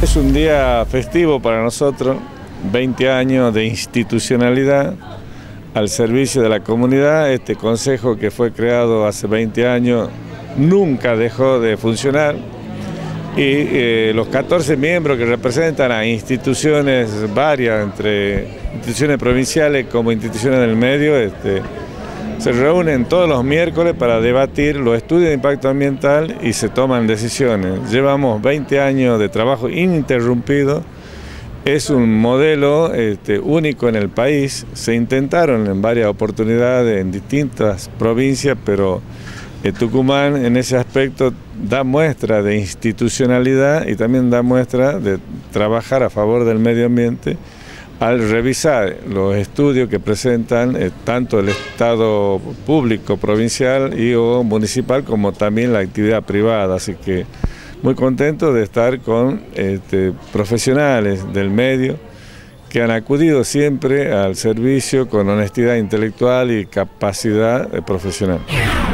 Es un día festivo para nosotros, 20 años de institucionalidad al servicio de la comunidad. Este consejo que fue creado hace 20 años nunca dejó de funcionar y los 14 miembros que representan a instituciones varias, entre instituciones provinciales como instituciones del medio, se reúnen todos los miércoles para debatir los estudios de impacto ambiental y se toman decisiones. Llevamos 20 años de trabajo ininterrumpido, es un modelo único en el país. Se intentaron en varias oportunidades en distintas provincias, pero Tucumán en ese aspecto da muestra de institucionalidad y también da muestra de trabajar a favor del medio ambiente, al revisar los estudios que presentan tanto el Estado público, provincial o municipal, como también la actividad privada. Así que muy contento de estar con profesionales del medio que han acudido siempre al servicio con honestidad intelectual y capacidad profesional.